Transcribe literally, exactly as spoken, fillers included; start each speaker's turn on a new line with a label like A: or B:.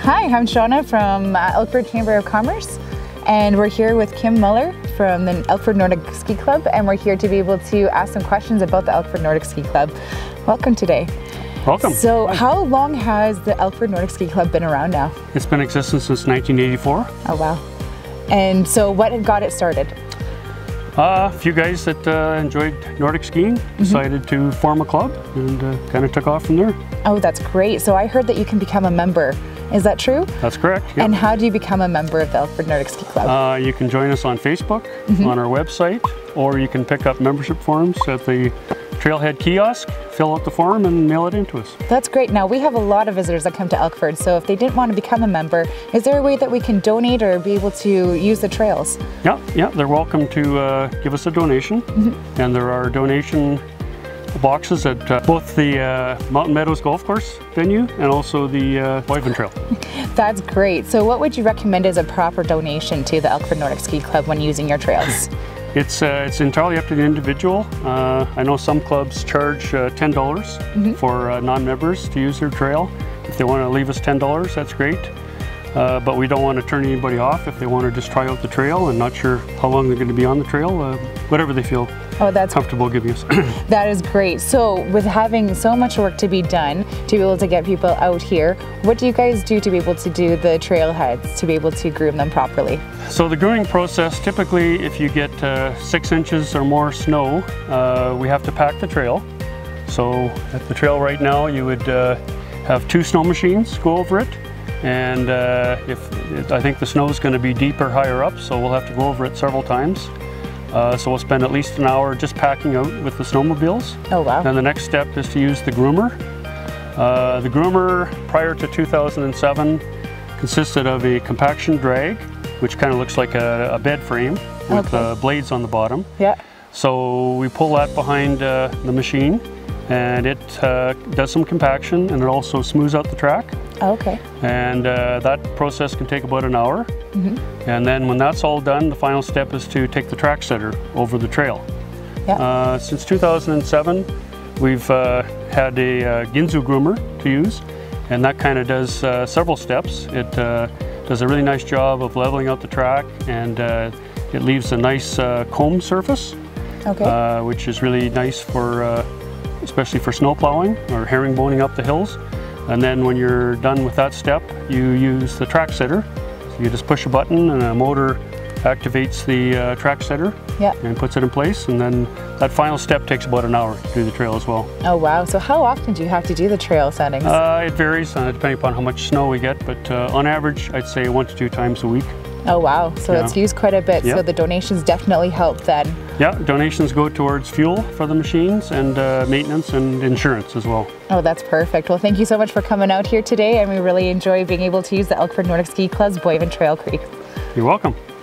A: Hi, I'm Shauna from uh, Elkford Chamber of Commerce, and we're here with Kim Muller from the Elkford Nordic Ski Club, and we're here to be able to ask some questions about the Elkford Nordic Ski Club. Welcome today.
B: Welcome.
A: So how long has the Elkford Nordic Ski Club been around now?
B: It's been in existence since nineteen eighty-four.
A: Oh wow. And so what had got it started?
B: Uh, a few guys that uh, enjoyed Nordic skiing decided mm-hmm. to form a club and uh, kind of took off from there.
A: Oh, that's great. So I heard that you can become a member. Is that true?
B: That's correct. Yep.
A: And how do you become a member of the Elkford Nordic Ski Club?
B: Uh, you can join us on Facebook, mm-hmm. on our website, or you can pick up membership forms at the Trailhead kiosk, fill out the form and mail it in to us.
A: That's great. Now we have a lot of visitors that come to Elkford, so if they didn't want to become a member, is there a way that we can donate or be able to use the trails?
B: Yeah, yeah, they're welcome to uh, give us a donation, mm-hmm. and there are donation boxes at uh, both the uh, Mountain Meadows golf course venue and also the uh, Boivin Trail.
A: That's great. So what would you recommend as a proper donation to the Elkford Nordic Ski Club when using your trails?
B: It's, uh, it's entirely up to the individual. Uh, I know some clubs charge uh, ten dollars mm-hmm. for uh, non-members to use their trail. If they want to leave us ten dollars, that's great. Uh, but we don't want to turn anybody off if they want to just try out the trail and not sure how long they're going to be on the trail, uh, whatever they feel
A: oh, that's
B: comfortable giving us.
A: That is great. So with having so much work to be done to be able to get people out here, what do you guys do to be able to do the trailheads, to be able to groom them properly?
B: So the grooming process, typically if you get uh, six inches or more snow, uh, we have to pack the trail. So at the trail right now you would uh, have two snow machines go over it. And uh, if it, I think the snow is going to be deeper higher up, so we'll have to go over it several times. Uh, so we'll spend at least an hour just packing out with the snowmobiles.
A: Oh wow.
B: And the next step is to use the groomer. Uh, the groomer prior to two thousand seven consisted of a compaction drag, which kind of looks like a, a bed frame with okay. uh, blades on the bottom.
A: Yeah.
B: So we pull that behind uh, the machine, and it uh, does some compaction, and it also smooths out the track.
A: Okay.
B: And uh, that process can take about an hour. Mm-hmm. And then when that's all done, the final step is to take the track setter over the trail. Yeah. Uh, since two thousand seven, we've uh, had a uh, Ginsu groomer to use, and that kind of does uh, several steps. It uh, does a really nice job of leveling out the track, and uh, it leaves a nice uh, comb surface, okay. uh, which is really nice for, uh, especially for snow plowing or herringboning up the hills. And then when you're done with that step, you use the track setter. So you just push a button and a motor activates the uh, track setter yeah. and puts it in place. And then that final step takes about an hour to do the trail as well.
A: Oh wow, so how often do you have to do the trail settings?
B: Uh, it varies uh, depending upon how much snow we get, but uh, on average, I'd say one to two times a week.
A: Oh wow, so yeah. it's used quite a bit, yep. so the donations definitely help then.
B: Yeah, donations go towards fuel for the machines and uh, maintenance and insurance as well.
A: Oh, that's perfect. Well, thank you so much for coming out here today, and we really enjoy being able to use the Elkford Nordic Ski Club's Boivin Trail Creek.
B: You're welcome.